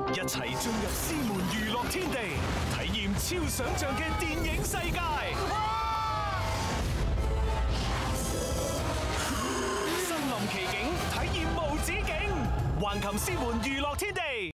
一齊進入獅門娛樂天地，體驗超想像嘅電影世界。身臨其境，體驗無止境。橫琴獅門娛樂天地。